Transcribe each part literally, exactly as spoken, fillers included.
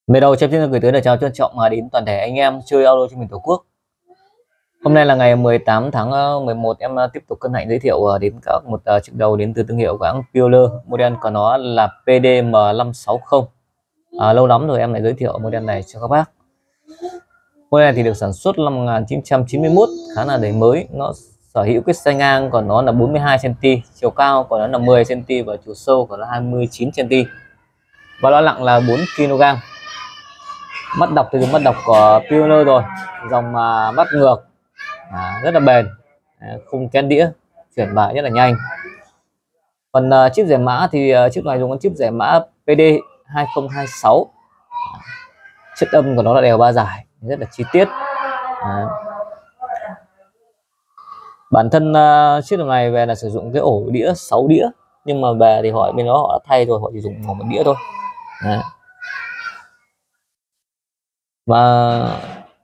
Về đầu Chém Thiên gửi tới lời chào trân trọng đến toàn thể anh em chơi auto trên miền Tổ quốc. Hôm nay là ngày mười tám tháng mười một, em tiếp tục cân hạnh giới thiệu đến các một chiếc đầu đến từ thương hiệu của hãng Peeler. Model của nó là P D M năm sáu không. À, lâu lắm rồi em lại giới thiệu model này cho các bác. Model này thì được sản xuất năm một nghìn chín trăm chín mươi mốt, khá là đời mới. Nó sở hữu cái xe ngang của nó là bốn mươi hai xăng ti mét, chiều cao của nó là mười xăng ti mét và chiều sâu của nó hai mươi chín xăng ti mét. Và nó nặng là bốn ki lô gam. Mắt đọc thì dùng mắt đọc của Peeler rồi, dòng mà mắt ngược, à, rất là bền, à, khung kén đĩa, chuyển bài rất là nhanh. Phần uh, chip giải mã thì uh, chiếc này dùng con chip giải mã P D hai không hai sáu. Chất âm của nó là đều ba giải, rất là chi tiết. À. Bản thân uh, chiếc này về là sử dụng cái ổ đĩa sáu đĩa, nhưng mà về thì họ bên đó họ đã thay rồi, họ chỉ dùng một đĩa thôi. Đấy. Và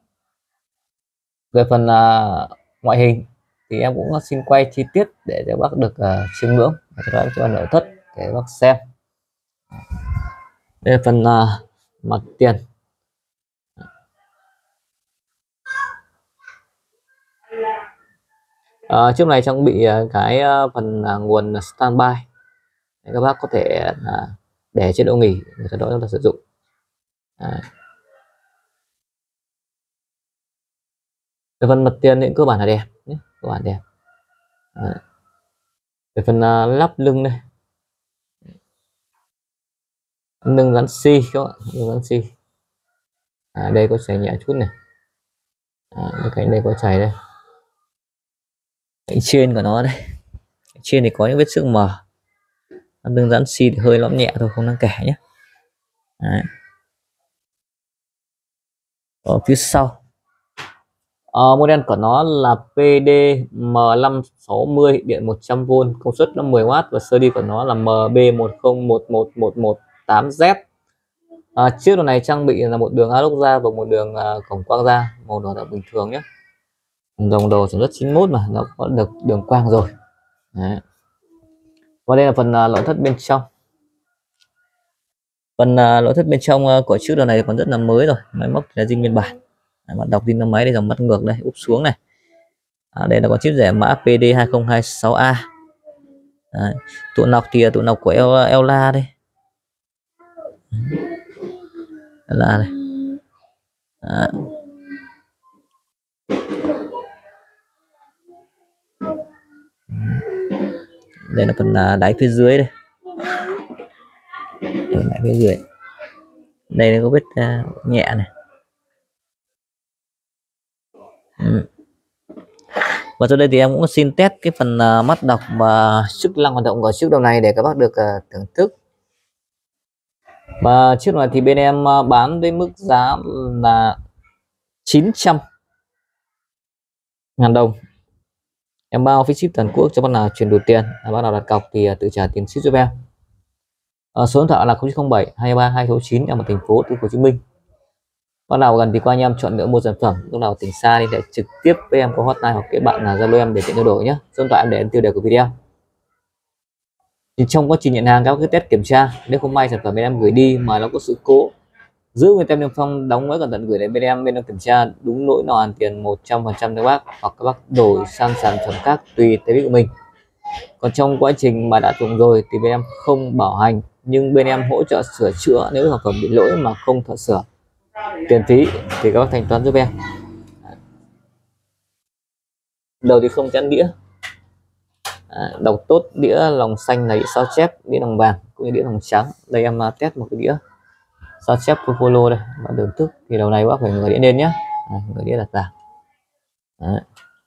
về phần uh, ngoại hình thì em cũng xin quay chi tiết để cho bác được uh, chiêm ngưỡng, cho bác cho nội thất để bác xem. Đây là phần uh, mặt tiền. Uh, chiếc này trang bị uh, cái uh, phần uh, nguồn standby để các bác có thể uh, để chế độ nghỉ để sau đó chúng ta sử dụng. Đấy. Về phần mặt tiền thì cơ bản là đẹp nhé, cơ bản đẹp. Đấy. Về phần uh, lắp lưng đây, lưng gắn xi các bạn, lưng gắn xi. À, đây có chảy nhẹ chút này, à, cái đây có chảy đây, cái trên của nó đây, cái trên thì có những vết xước mờ. Lưng gắn xi thì hơi lõm nhẹ thôi, không đáng kể nhé. Đấy. Ở phía sau Uh, model của nó là P D M năm sáu mươi, điện một trăm vôn, công suất là mười oát và sơ đi của nó là M B một không một một một một tám Z. Uh, chiếc này trang bị là một đường alox ra và một đường uh, cổng quang ra, màu đỏ là bình thường nhé. Dòng đồ sản xuất chín mốt mà nó có được đường quang rồi. Đấy. Và đây là phần uh, nội thất bên trong. Phần uh, nội thất bên trong uh, của chiếc đồ này còn rất là mới rồi, máy móc là zin nguyên bản. Bạn đọc tin máy đây, dòng mắt ngược đây, úp xuống này. À, đây là con chip giải mã P D hai không hai sáu A. Đấy. Tụ nọc thì tụ nọc của Ella đây, Ella đây. Đấy. Đây là phần đáy phía dưới đây, đây là phía dưới. Đây có vết uh, nhẹ này. Ừ. Và sau đây thì em cũng xin test cái phần uh, mắt đọc và chức năng hoạt động của chiếc đầu này để các bác được uh, thưởng thức. Và chiếc này thì bên em uh, bán với mức giá là chín trăm ngàn đồng. Em bao phí ship toàn quốc cho bác nào chuyển đủ tiền, à, bác nào đặt cọc thì uh, tự trả tiền ship giúp em. Uh, số điện thoại là không chín không bảy hai ba hai sáu chín, em ở thành phố Hồ Chí Minh. Bác nào gần thì qua anh em chọn lựa mua sản phẩm, lúc nào tỉnh xa thì sẽ trực tiếp với em có hotline hoặc cái bạn là Zalo em để tiện trao đổi nhé. Số điện thoại em để em tiêu đề của video. Thì trong quá trình nhận hàng các cái test kiểm tra, nếu không may sản phẩm bên em gửi đi mà nó có sự cố, giữ nguyên tem niêm phong, đóng gói cẩn thận gửi đến bên em, bên em kiểm tra đúng lỗi nào hoàn tiền một trăm phần trăm cho bác, hoặc các bác đổi sang sản phẩm khác tùy theo ý của mình. Còn trong quá trình mà đã dùng rồi thì bên em không bảo hành, nhưng bên em hỗ trợ sửa chữa nếu sản phẩm bị lỗi mà không thợ sửa. Tiền phí thì các bác thanh toán giúp em. Đầu thì không chắn đĩa, à, đọc tốt, đĩa lòng xanh là đĩa sao chép, đĩa lòng vàng cũng như đĩa lòng trắng. Đây em test một cái đĩa sao chép của Polo đây, và đường thức thì đầu này bác phải ngửa đĩa lên nhé, à, ngửa đĩa đặt vào. Đấy.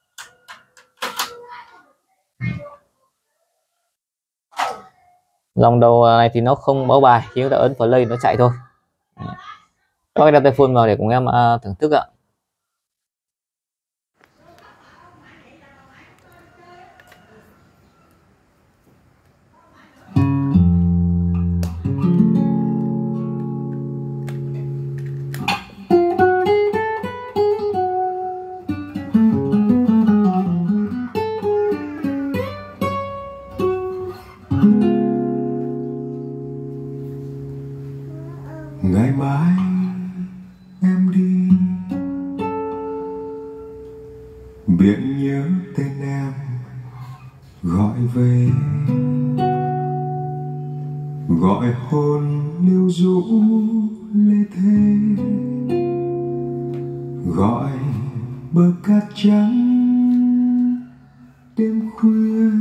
Dòng đầu này thì nó không báo bài, khi chúng ta ấn play nó chạy thôi. Các bác đặt tay phone vào để cùng em uh, thưởng thức ạ. Ngày mai em đi, biển nhớ tên em gọi về, gọi hồn lưu rũ lê thê, gọi bờ cát trắng đêm khuya.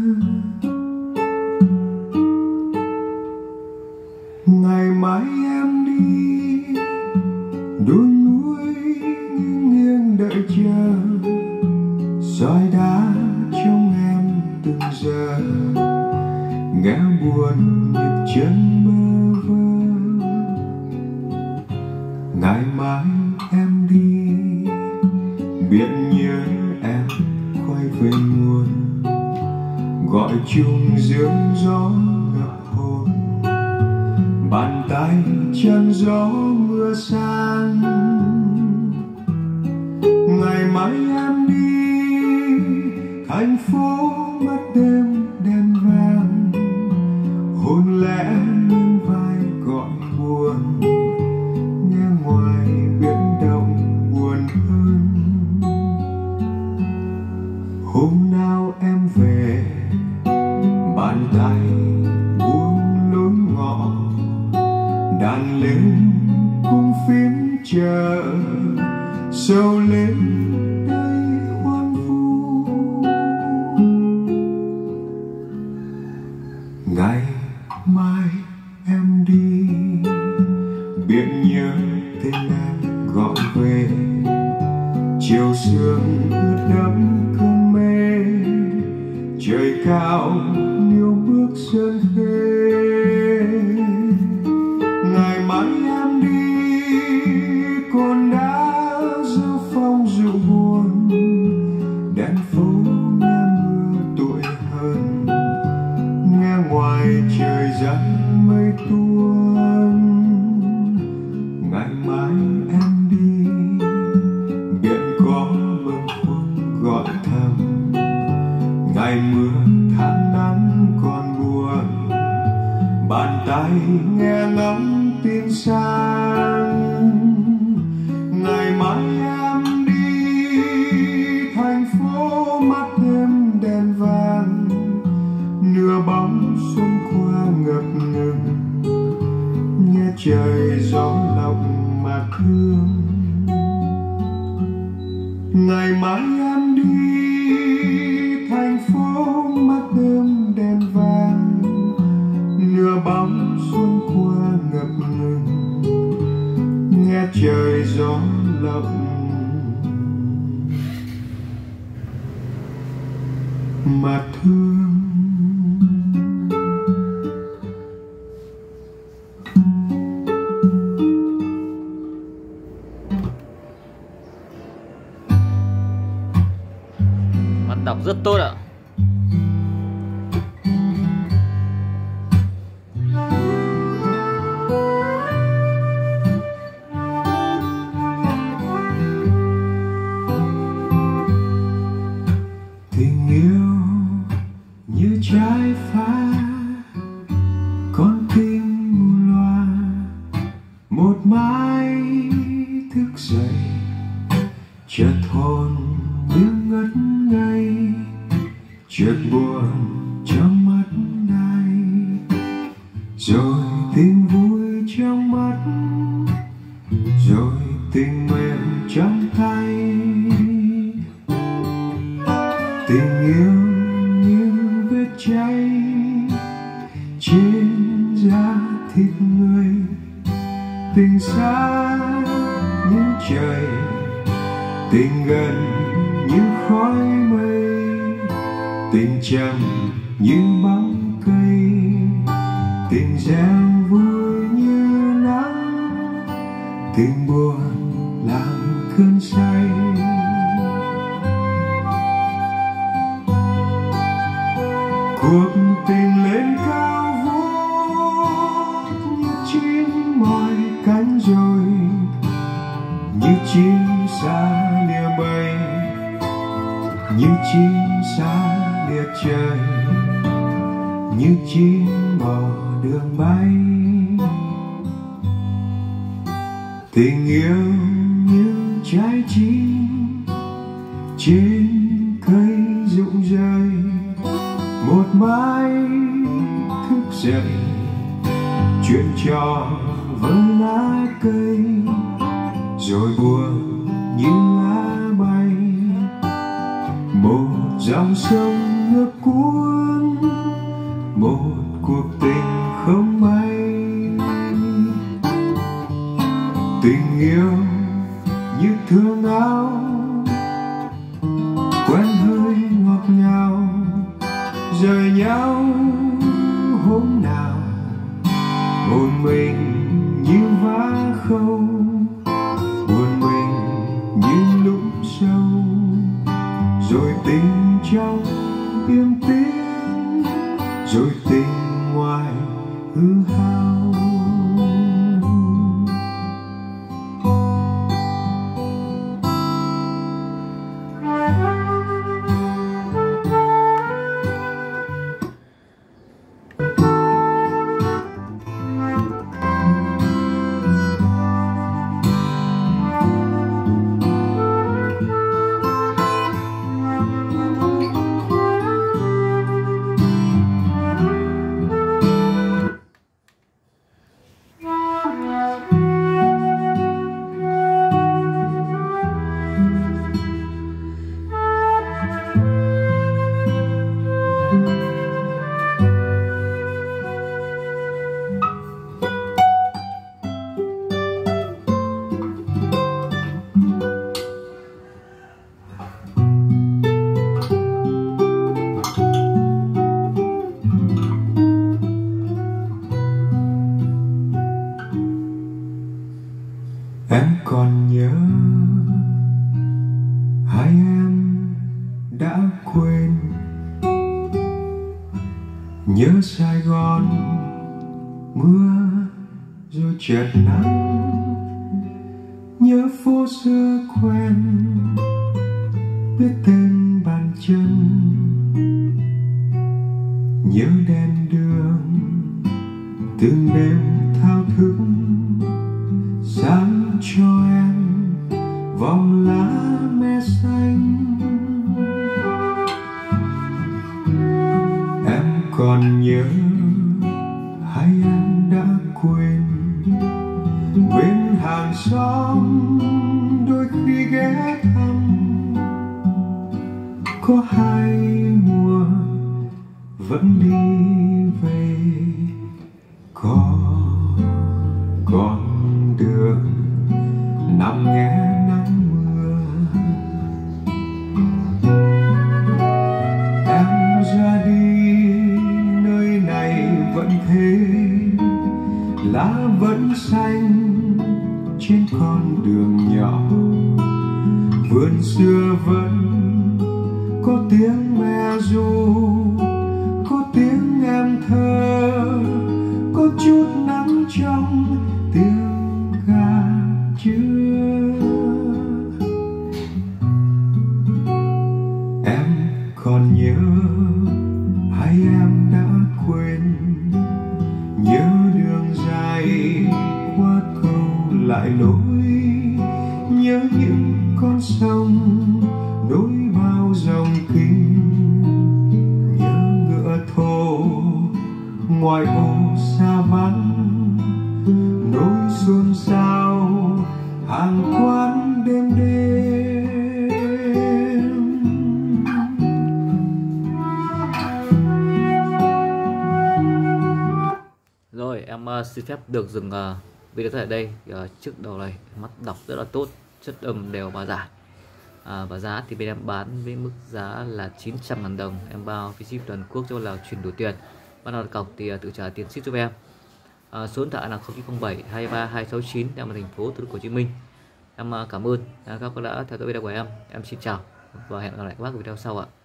Ngày mai em đi, đôi núi nghiêng nghiêng đợi chờ, soi đá trong em từng giờ, nghe buồn nhịp chân bơ vơ. Ngày mai em đi, biển nhớ em quay về nguồn, gọi chung dương gió ngập hồn, bàn tay chân gió mưa sang. Ngày mai em đi, thành phố mắt đêm đèn vàng, hôn lẽ những vai gọi buồn, nghe ngoài biển động buồn hơn. Hôm nào em về, bàn tay buông lối ngõ, đàn lên cung phím chờ, sâu lên đây hoang vu. Ngày mai em đi, biển nhớ tên em gọi về, chiều sương ướt đẫm cơn mê, trời cao níu bước sơn khê. Ngày mai em đi, con đã dấu phong dịu buồn, đèn phố nghe mưa tuổi hơn, nghe ngoài trời dắt mây tuôn. Ngày mai em đi, biển có bâng khuâng gọi thầm, ngày mưa tháng nắng còn buồn, bàn tay nghe ngóng tin sang. Ngày mai em đi, thành phố mắt đêm đèn vàng, nửa bóng xuân qua ngập ngừng, nghe trời gió lòng mà thương. Ngày mai em đi, thành phố mắt đêm đèn vàng, nửa bóng xuân qua ngập ngừng, nghe trời gió lộng mà thương. Bạn đọc rất tốt ạ. Tình yêu như trái phá, con tim mù loa, một mái thức dậy, chợt hồn như ngất ngây, chợt buồn trong mắt ai, rồi tình vui trong mắt, rồi tình mềm trong tay. Tình yêu như vết cháy trên da thịt người, tình xa như trời, tình gần như khói mây, tình trầm như bóng cây, tình gieo vui như nắng, tình buồn làm cơn say. Cuộc tình lên cao vút như chim mỏi cánh rồi, như chim xa lìa bầy, như chim xa lìa trời, như chim bỏ đường bay. Tình yêu trái chim trên cây rụng rơi. Một mai thức dậy chuyện trò với lá cây, rồi buồn như lá bay. Một dòng sông ngược cuốn, một cuộc tình không may. Tình yêu như thương áo, quen hơi ngọt ngào, rời nhau hôm nào. Một mình như vá khâu, buồn mình như lúc sâu. Rồi tình trong im tiếng, rồi tình ngoài hư hao. Em còn nhớ hai em đã quên, nhớ Sài Gòn mưa rồi chợt nắng, nhớ phố xưa quen biết tên bàn chân, nhớ đèn đường từng đêm thao thức sáng cho em vòng lá me xanh. Em còn nhớ hai em đã quên bên hàng xóm đôi khi ghé thăm. Có hai mùa vẫn đi về, có con đường nằm nghe nắng mưa. Em ra đi nơi này vẫn thế, lá vẫn xanh trên con đường nhỏ. Vườn xưa vẫn có tiếng me ru, có tiếng em thơ, có chút nắng trong tiếng gà trưa. Em còn nhớ hai em đã quên, nhớ đường dài qua cầu lại nối, nhớ những con sông nối bao dòng kinh, nhớ ngựa thồ ngoài ô xa vắng, nối xôn xao hàng quán đêm đêm. Rồi em uh, xin phép được dừng uh, video tại đây. uh, Trước đầu này mắt đọc rất là tốt, chất âm đều và giải. À, và giá thì bên em bán với mức giá là chín trăm ngàn đồng, em bao phí ship toàn quốc cho là chuyển đổi tiền. Bắt đầu đặt cọc thì uh, tự trả tiền ship giúp em. À, số điện thoại là không chín không bảy hai ba hai sáu chín, em ở thành phố Thủ Đức, Hồ Chí Minh. Em uh, cảm ơn uh, các bạn đã theo dõi video của em. Em xin chào và hẹn gặp lại các bác ở video sau ạ.